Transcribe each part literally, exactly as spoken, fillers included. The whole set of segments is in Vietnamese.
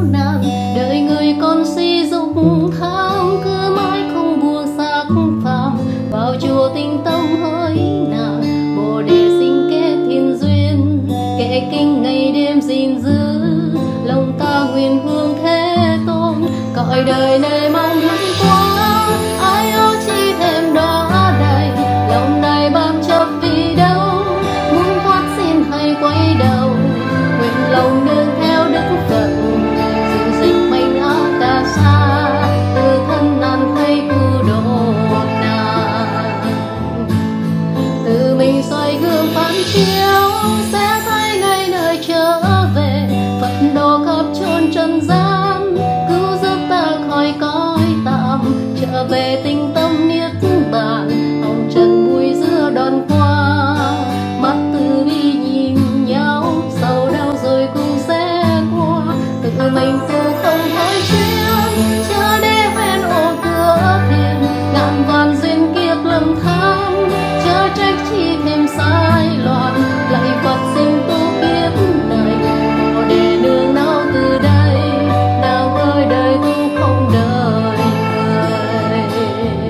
nạn, đời người con si dục tham, cứ mãi không buông xác phàm. Vào chùa tinh tâm hỡi nàng, Bồ đề sinh kết thiên duyên, kệ kinh ngày đêm gìn giữ, lòng ta nguyện hướng thế tôn. Cõi đời này mong lắm quá, ai âu chi thêm đó đầy, lòng này bám chấp vì đâu, muốn thoát xin hay quay đầu, nguyện lòng nương theo đức Phật, dịu dịch mây ngã ta xa, từ thân nan thay cứu độ nàng. Từ mình soi gương phản chiếu, sẽ thấy ngay nơi trở về, Phật độ khắp chốn trần gian, cứu giúp ta khỏi cõi tạm, trở về tinh tâm niết bàn, hồng trần bụi giữa đòn qua, mắt từ bi nhìn nhau, sầu đau rồi cũng sẽ qua, tự mình tu không thôi chuyên, chớ để quen ô cửa thiền, ngàn vạn duyên kiếp lầm than, chớ trách chi thêm sai loạn, lại Phật sinh tu kiếp này, Bồ đề nương nào từ đây, nàng ơi đời tu không đời người.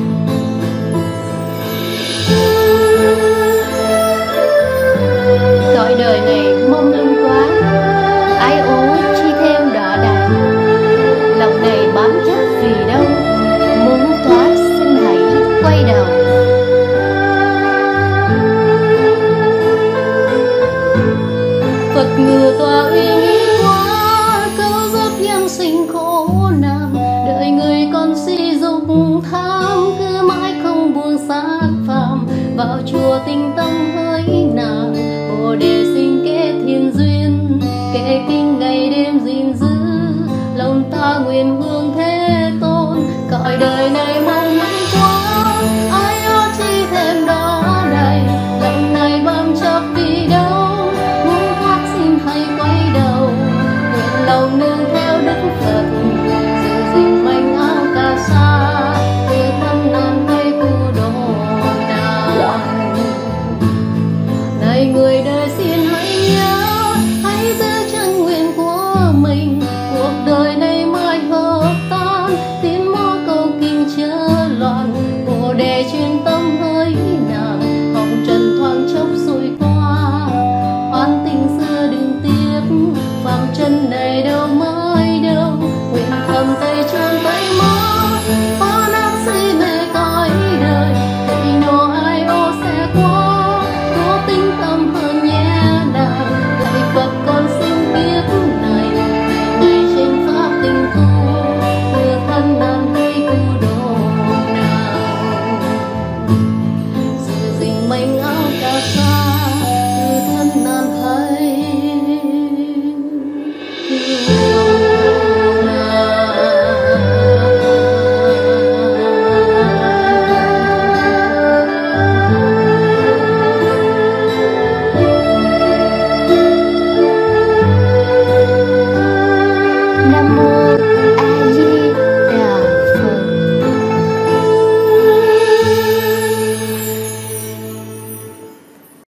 Cõi đời này mong lung quá, ai ố chi thêm đọa đày, lòng này bám chấp vì đâu, muốn thoát xin hãy quay đầu. Phật ngự tọa uy nghi quá, cứu giúp nhân sinh khổ nạn, đời người con si dục tham, cứ mãi không buông xác phàm. Vào chùa tinh tâm hỡi nàng, Bồ đề sinh kết thiên duyên, kệ kinh ngày đêm gìn giữ, lòng ta nguyện hướng thế tôn. Cõi đời này mong